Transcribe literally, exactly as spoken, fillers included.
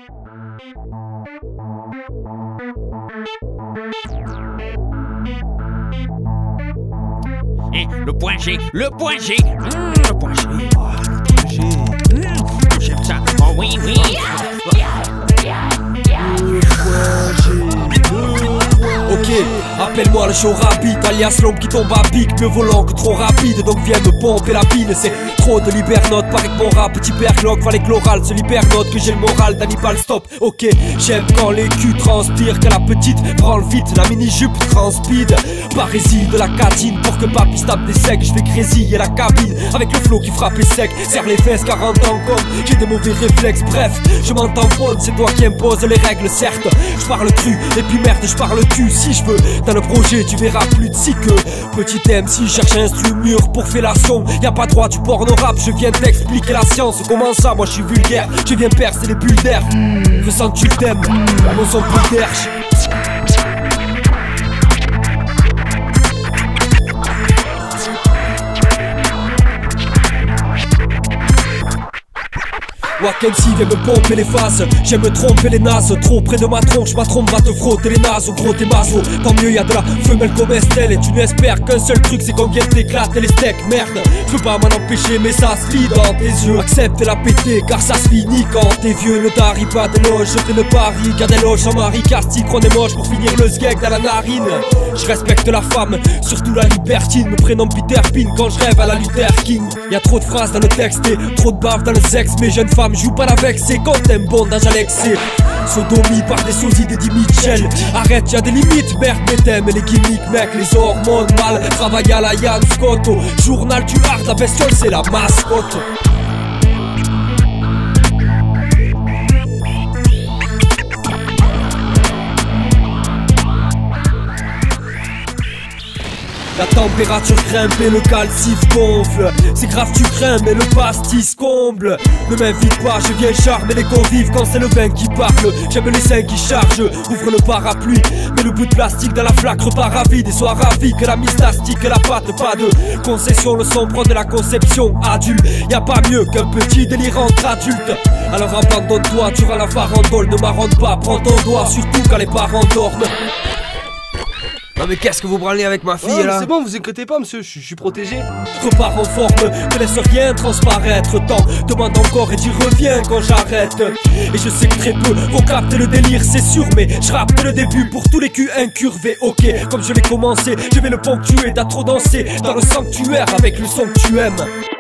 Et le point G, le point G, mmh, le point G, oh, le point G, mmh, j'aime ça, oh oui, oui. Ok, appelle-moi le show rapide, alias l'homme qui tombe à pic, mieux volant que trop rapide, donc viens me pomper la pine. C'est trop de l'hypernote, paraît que mon rap petit perloque, fallait que l'oral se l'hypernote, que j'ai le moral d'Hannibal Stop. Ok, j'aime quand les culs transpirent, que la petite prend le vite, la mini-jupe transpide. Parésie de la catine, pour que papy se tape des secs, je vais grésiller la cabine, avec le flow qui frappe les secs, serre les fesses quarante ans comme j'ai des mauvais réflexes. Bref, je m'entends bonne, c'est toi qui impose les règles, certes. Je parle cru, et puis merde, je parle cul. Si je veux, dans le projet, tu verras plus de si que petit M C cherche un instru mûr pour fellation. Y'a pas droit du porno rap, je viens t'expliquer la science. Comment ça, moi je suis vulgaire, je viens percer les bulles d'air. Ressens-tu le thème, mon son plus d'herche. Wakensi vient me pomper les faces, j'aime me tromper les nasses. Trop près de ma tronche, ma trompe va te frotter les nasses. Gros t'es maso, tant mieux y'a de la femelle comme Estelle. Et tu n'espères qu'un seul truc, c'est qu'on vienne t'éclater les steaks. Merde, je peux pas m'en empêcher mais ça se lit dans tes yeux. Accepte la péter car ça se finit quand t'es vieux. Ne t'arrive pas d'éloge, je fais le pari, garde éloge sans mari. Car si on est moche pour finir le sgeg dans la narine. Je respecte la femme, surtout la libertine. Me prénomme Peter Pin quand je rêve à la Luther King. Y'a trop de phrases dans le texte et trop de bave dans le sexe. Mes jeunes femmes joue pas la vexer quand t'aimes bondage Alexé. Sodomie par des sosies d'Eddie Mitchell. Arrête, y'a des limites, merde, mais t'aimes les gimmicks, mec. Les hormones mal, travaille à la Yann Scott. Au journal du hard, la bestiole c'est la mascotte. La température grimpe et le calcif gonfle. C'est grave tu crains mais le pastis comble. Ne m'invite pas, je viens charmer les convives quand c'est le vin qui parle. J'aime les seins qui chargent, ouvre le parapluie. Mets le bout de plastique dans la flaque, repars rapide et sois ravi que la mystastique et la pâte. Pas de concession, le son prend de la conception adulte. Y'a pas mieux qu'un petit délire entre adultes. Alors abandonne-toi, tu auras la farandole. Ne m'arronde pas, prends ton doigt, surtout quand les parents dorment. Non mais qu'est-ce que vous branlez avec ma fille oh, là? C'est bon, vous inquiétez pas monsieur, je suis protégé. Repars en forme, ne laisse rien transparaître. Tant demande encore et tu reviens quand j'arrête. Et je sais que très peu vont capter le délire, c'est sûr. Mais je rappe dès le début pour tous les culs incurvés. Ok, comme je l'ai commencé, je vais le ponctuer. T'as trop dansé dans le sanctuaire avec le son que tu aimes.